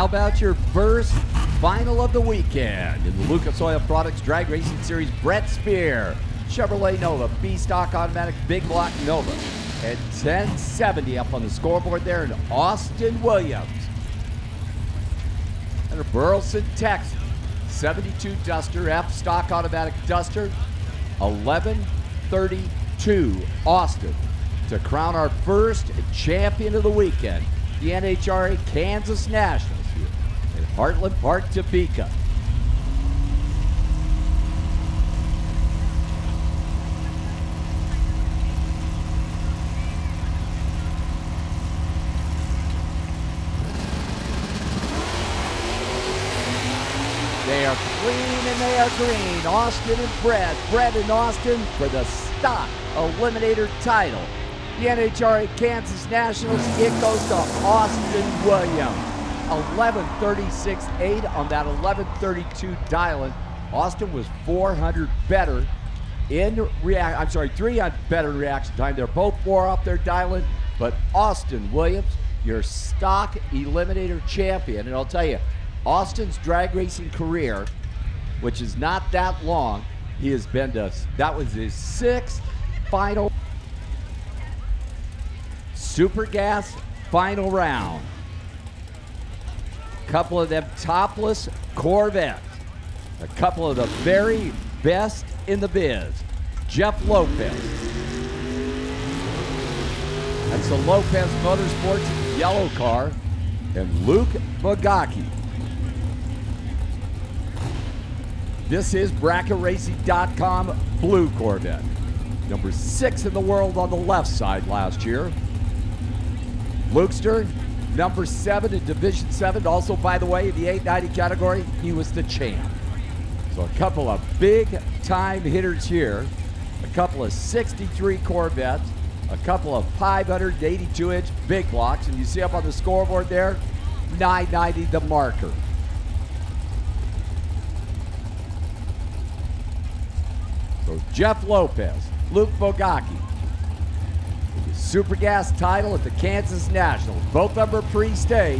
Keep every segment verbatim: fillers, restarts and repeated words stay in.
How about your first final of the weekend in the Lucas Oil Products Drag Racing Series? Brett Spear, Chevrolet Nova, B-Stock Automatic Big Block Nova at ten seventy up on the scoreboard there, and Austin Williams and a Burleson, Texas, seventy-two Duster, F-Stock Automatic Duster, eleven thirty-two Austin to crown our first champion of the weekend, the N H R A Kansas Nationals here at Heartland Park, Topeka. They are clean and they are green. Austin and Brett. Brett and Austin for the stock eliminator title. The N H R A Kansas Nationals, it goes to Austin Williams. eleven thirty-six eight on that eleven thirty-two Dylan. Austin was four hundred better in react. I'm sorry, three hundred better in reaction time. They're both four off their Dylan, but Austin Williams, your stock eliminator champion. And I'll tell you, Austin's drag racing career, which is not that long, he has been to, that was his sixth final Super Gas final round. A couple of them topless Corvettes. A couple of the very best in the biz. Jeff Lopez. That's the Lopez Motorsports yellow car. And Luke Bogacki. This is Bracket Racing dot com blue Corvette. Number six in the world on the left side last year. Lukester, number seven in Division seven. Also, by the way, in the eight ninety category, he was the champ. So a couple of big-time hitters here. A couple of sixty-three Corvettes. A couple of five eighty-two inch big blocks. And you see up on the scoreboard there, nine ninety the marker. So Jeff Lopez, Luke Bogacki. Super Gas title at the Kansas Nationals. Both of them are pre-staged.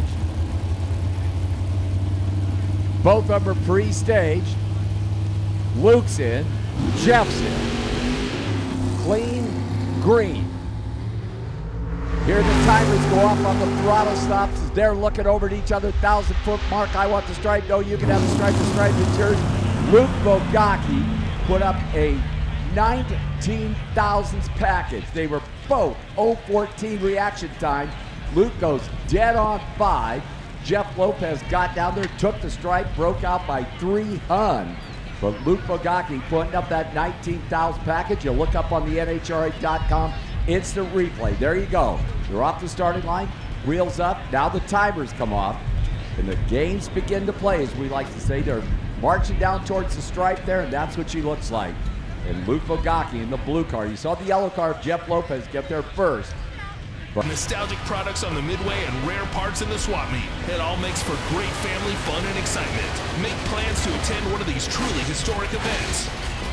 Both of them are pre-staged. Luke's in, Jeff's in. Clean, green. Here the timers go off on the throttle stops as they're looking over at each other. Thousand foot mark, I want the stripe. No, you can have the stripe, the stripe is yours. Luke Bogacki put up a nineteen thousandths package. They were both oh fourteen reaction time. Luke goes dead on five. Jeff Lopez got down there, took the stripe, broke out by three hundred. But Luke Bogacki putting up that nineteen thousand package. You look up on the N H R A dot com instant replay. There you go. They're off the starting line, wheels up. Now the timers come off, and the games begin to play, as we like to say. They're marching down towards the stripe there, and that's what she looks like. And Luke Bogacki in the blue car. You saw the yellow car of Jeff Lopez get there first. But nostalgic products on the midway and rare parts in the swap meet. It all makes for great family fun and excitement. Make plans to attend one of these truly historic events.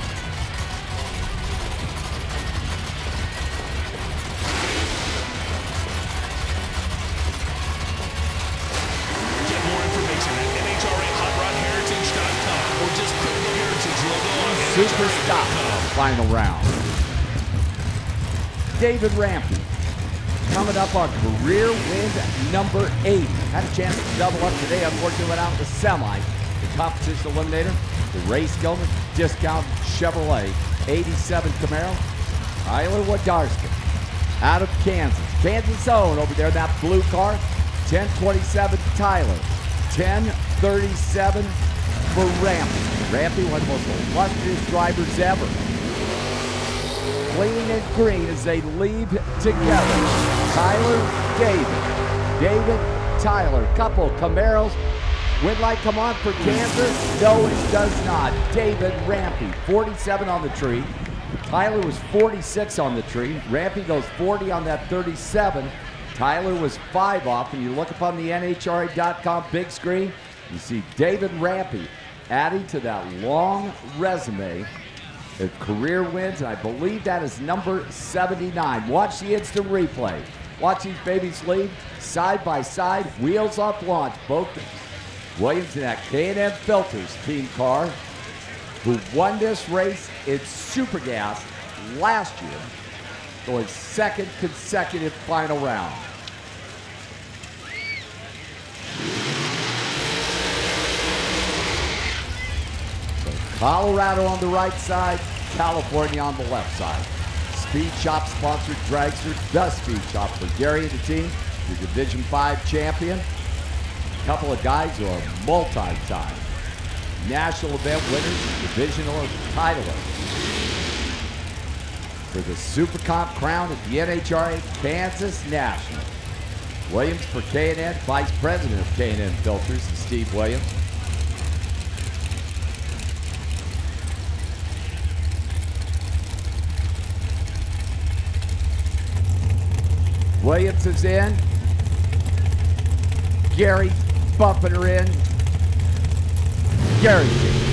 Get more information at N H R A Hot Rod Heritage dot com or just click the Heritage logo on Super Stock final round. David Rampy coming up on career win number eight. Had a chance to double up today. Unfortunately, went out in the semi. The competition eliminator, the Ray Skillman Discount Chevrolet eighty-seven Camaro. Tyler Wadarsky out of Kansas. Kansas own over there, that blue car. ten twenty-seven Tyler. ten thirty-seven for Rampy. Rampy, one of the most illustrious drivers ever. Clean and green as they leave together. Tyler, David. David, Tyler. Couple Camaros. Win light come on for Kansas? No, it does not. David Rampy, forty-seven on the tree. Tyler was forty-six on the tree. Rampy goes forty on that thirty-seven. Tyler was five off. And you look up on the N H R A dot com big screen, you see David Rampy adding to that long resume of career wins, and I believe that is number seventy-nine. Watch the instant replay. Watch these babies lead side by side, wheels up launch. Both Williams in that K and M Filters team car, who won this race in Super Gas last year, going second consecutive final round. So Colorado on the right side, California on the left side. Speed Shop sponsored dragster, the Speed Shop for Gary and the team, your Division five champion. A couple of guys who are multi-time national event winners, divisional titleists. For the Super Comp crown at the N H R A Kansas National. Williams for K and N, Vice President of K and N Filters, Steve Williams. Williams is in. Gary bumping her in. Gary.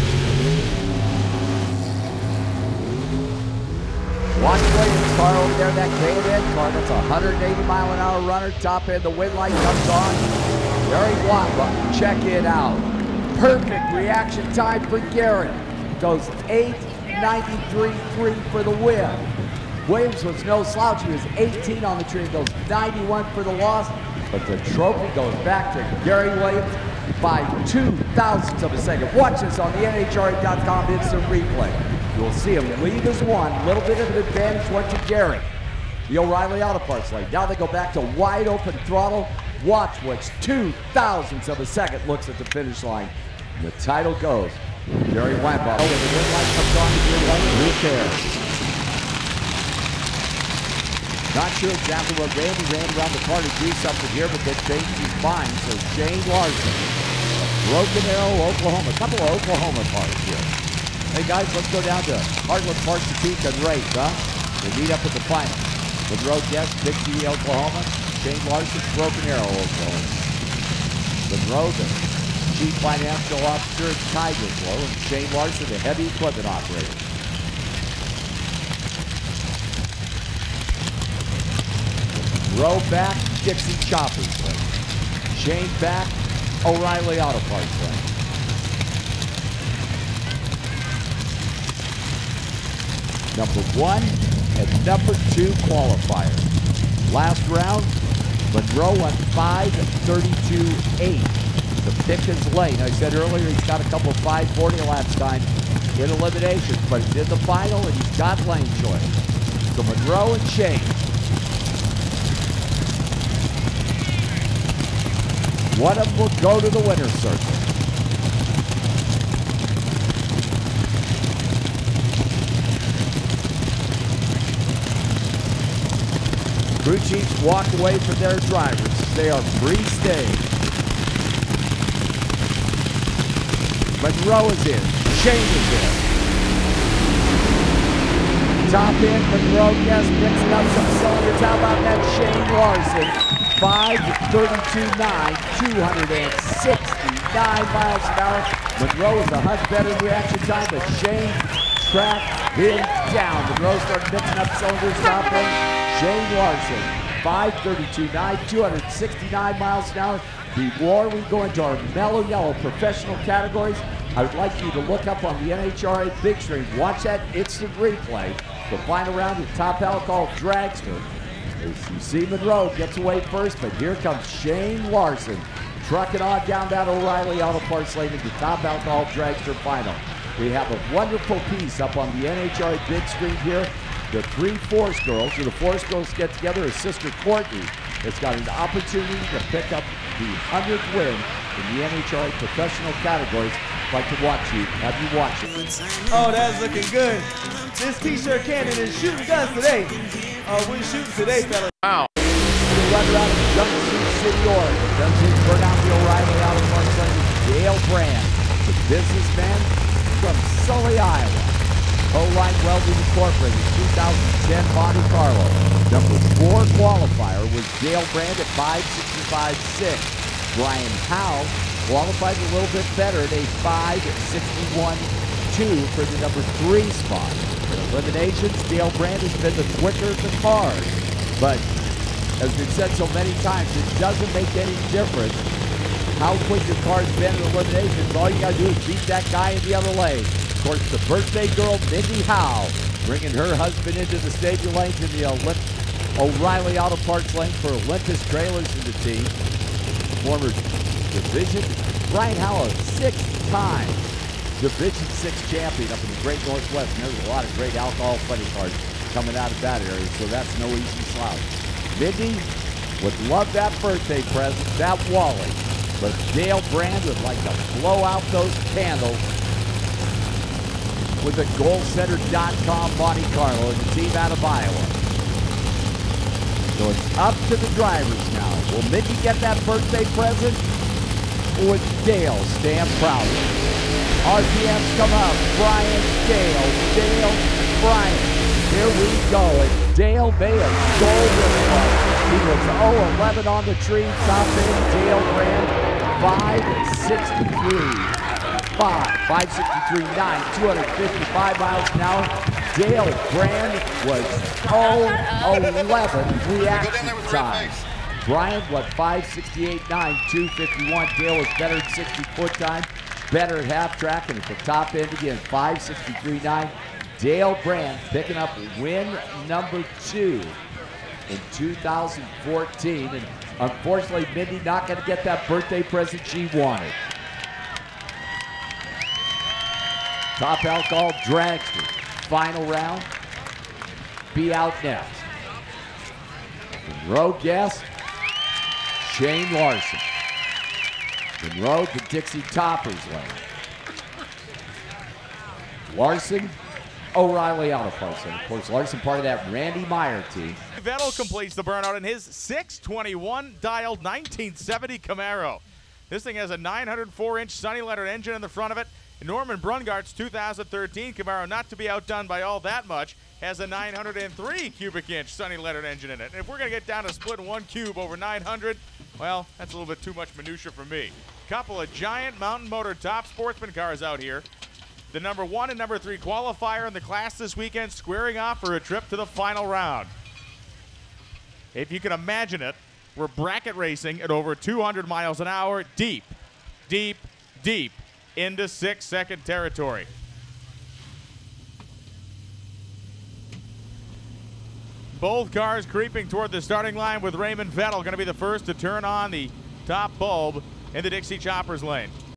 Watch Williams' car over there, that K and N car. That's a one hundred eighty mile an hour runner. Top end, the wind light comes on. Gary Wamba, check it out. Perfect reaction time for Gary. Goes eight ninety-three three for the win. Williams was no slouch. He was eighteen on the tree. Goes ninety-one for the loss. But the trophy goes back to Gary Williams by two thousandths of a second. Watch this on the N H R A dot com instant replay. You'll see him lead as one. A little bit of an advantage went to Gary. The O'Reilly Auto Parts lane. Now they go back to wide open throttle. Watch which two thousandths of a second looks at the finish line. And the title goes. Gary Wamba. Oh, and the wind light comes on to your left. Who cares? Not sure exactly what Randy ran around the car to do something here, but that changed his mind. So Shane Larson, Broken Arrow, Oklahoma. A couple of Oklahoma cars here. Hey guys, let's go down to Heartland Park Topeka and race, huh? We'll meet up at the final. Monroe Guest, Big City, Oklahoma. Shane Larson, Broken Arrow, Oklahoma. Monroe, the Chief Financial Officer at Tigerslow, and Shane Larson, the heavy equipment operator. Row back, Dixie Choppers lane. Shane back, O'Reilly Auto Parts lane. Number one and number two qualifier. Last round, Monroe won five thirty-two eight. The Pickens lane. I said earlier he's got a couple five forty laps time in eliminations, but he's in the final and he's got lane choice. So Monroe and Shane. One of them will go to the winner's circle. Crew chiefs walk away from their drivers. They are free stage. Monroe is in. Shane is in. Top end, Monroe Guest mixing up some cylinders. How about that Shane Larson? five thirty-two nine, two hundred sixty-nine miles an hour. Monroe is a hunt better reaction time, but Shane tracked him down. Monroe started mixing up cylinders, top end. Shane Larson, five thirty-two nine, two hundred sixty-nine miles an hour. Before we go into our mellow yellow professional categories, I would like you to look up on the N H R A big screen. Watch that instant replay. The final round of Top Alcohol Dragster. As you see, Monroe gets away first, but here comes Shane Larson trucking on down that O'Reilly Auto Parts lane into Top Alcohol Dragster final. We have a wonderful piece up on the N H R A big screen here. The three Force girls, or the Force girls get together. Her sister Courtney has got an opportunity to pick up the hundredth win in the N H R A professional categories. I'd like to watch you. Have you watch it? Oh, that's looking good. This T-shirt cannon is shooting guns today. Oh, we're shooting today, fellas. Wow. The runner out of Junction City, Oregon. Doesn't burn out the O'Reilly Auto Parts lane. Dale Brand, the businessman from Sully, Iowa. O-Line Welding Incorporated, two thousand ten Monte Carlo. Number four qualifier was Dale Brand at five sixty-five six. Brian Howe qualified a little bit better at a five sixty-one two for the number three spot. In eliminations, Dale Brand has been the quicker of the cars. But as we've said so many times, it doesn't make any difference how quick your car's been in eliminations. All you got to do is beat that guy in the other lane. Of course, the birthday girl, Mindy Howe, bringing her husband into the stadium lanes in the Olymp- O'Reilly Auto Parts lane for Olympus Trailers in the team. Former Division, Brian Howe, a six-time Division six champion up in the Great Northwest. And there's a lot of great alcohol funny cars coming out of that area, so that's no easy slouch. Mindy would love that birthday present, that Wally, but Dale Brand would like to blow out those candles with the goal center dot com Monte Carlo and the team out of Iowa. So it's up to the drivers now. Will Mindy get that birthday present, or would Dale stand proudly? R P Ms come up. Brian, Dale, Dale, Brian. Here we go. And Dale may have stole this one. He was oh eleven on the tree. Top end, Dale Brand, five sixty-three. five, five sixty-three point nine, two hundred fifty-five miles an hour. Dale Brand was oh eleven reaction time. Brian, what, five sixty-eight point nine, two fifty-one. Dale was better at sixty foot time, better at half track, and at the top end again, five sixty-three point nine. Dale Brand picking up win number two in two thousand fourteen. And unfortunately, Mindy not going to get that birthday present she wanted. Top Alcohol Dragster, final round, be out next. Road Gas, Shane Larson. Monroe to Dixie Toppers lane. Larson, O'Reilly Auto Parts. And of course, Larson part of that Randy Meyer team. Vettel completes the burnout in his six twenty-one dialed nineteen seventy Camaro. This thing has a nine hundred four inch Sunny Leonard engine in the front of it. Norman Brungart's two thousand thirteen Camaro, not to be outdone by all that much, has a nine hundred three cubic inch Sunny Leonard engine in it. And if we're going to get down to splitting one cube over nine hundred, well, that's a little bit too much minutia for me. Couple of giant Mountain Motor top sportsman cars out here. The number one and number three qualifier in the class this weekend squaring off for a trip to the final round. If you can imagine it, we're bracket racing at over two hundred miles an hour, deep, deep, deep into six-second territory. Both cars creeping toward the starting line with Raymond Vettel going to be the first to turn on the top bulb in the Dixie Choppers lane.